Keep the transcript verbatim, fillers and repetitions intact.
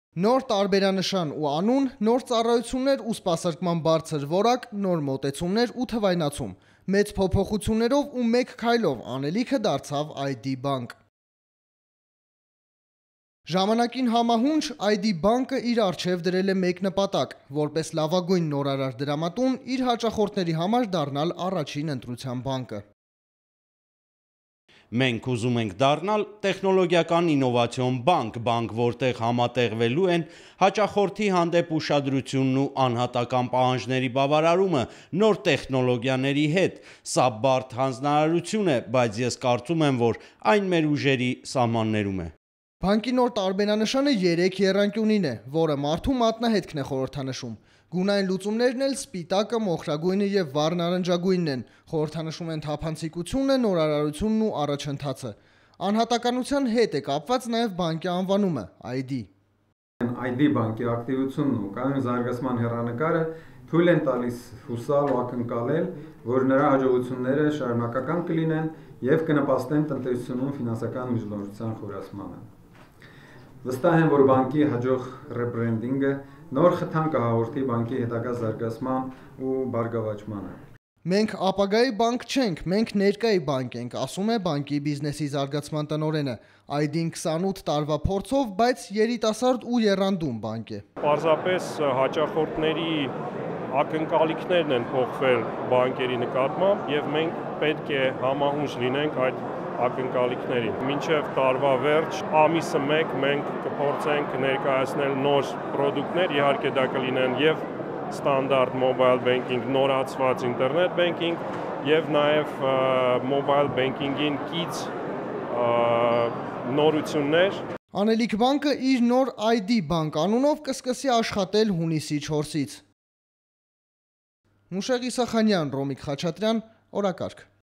Նոր տարբերանշան ու անուն, նոր ծառայություններ ու սպասարկման բարձր որակ, նոր մոտեցումներ ու թվայնացում։ Մեծ փոփոխություններով ու մեկ քայլով անելիքը դարձավ IDBank։ Ժամանակին համահունչ IDBank-ը իր առջև դրել է մեկ նպատակ, որպես լավագույն նորարար դրամատուն իր հաճախորդների համար դառնալ առաջին ընտրության բանկը։ Մենք ուզում ենք դառնալ տեխնոլոգիական ինովացիոն բանկ, բանկ, որտեղ համատեղվելու են հաճախորդի հանդեպ ուշադրությունն ու անհատական պահանջների բավարարումը նոր տեխնոլոգիաների հետ։ Սա բարդ հանձնարարություն է, բայց ես կարծում եմ, որ այն մեր ուժերի սահմաններում է։ Բանկի նոր տարբերանշանը երեք եռանկյունին է, որը մարդու մատնահետքն է խորհրդանշում։ Գունային լուծումներն էլ սպիտակը, մոխրագույնը եւ վառ նարնջագույնն են, խորհրդանշում են թափանցիկությունը, նորարարությունն ու առաջընթացը։ Անհատականության հետ է կապված նաեւ բանկի անվանումը՝ I D։ IDBank-ի ակտիվությունն ու կայուն զարգացման հեռանկարը թույլ են տալիս հուսալ ու ակնկալել, որ նրա հաջողությունները շարունակական կլինեն եւ կնպաստեն տնտեսությունում ֆինանսական միջնորդության խորացմանը։ Վստահ եմ, որ բանկի հաջող rebranding-ը նոր խթան կհաղորդի բանկի հետագա զարգացման ու բարգավաճմանը։ Մենք ապագայի բանկ չենք, մենք ներկայի բանկ ենք, ասում է բանկի բիզնեսի զարգացման տնօրենը։ I D-ն քսանութ տարվա փորձով, բայց երիտասարդ ու եռանդուն բանկ է։ Պարզապես հաճախորդների ակնկալիքներն են փոխվել բանկերի նկատմամբ եւ մենք պետք է համահունչ լինենք այդ ակնկալիքներին։ Մինչև տարվա վերջ, ամիսը մեկ մենք կփորձենք ներկայացնել նոր պրոդուկտներ, իհարկե դա կլինեն եւ ստանդարտ mobile banking, նորացված internet banking եւ նաեւ mobile banking-ին կից նորություններ։ Անելիք բանկը իր նոր IDBank անունով կսկսի աշխատել հունիսի չորսից։ Մուշեղ Իսախանյան, Ռոմիկ Խաչատրյան, օրակարգ։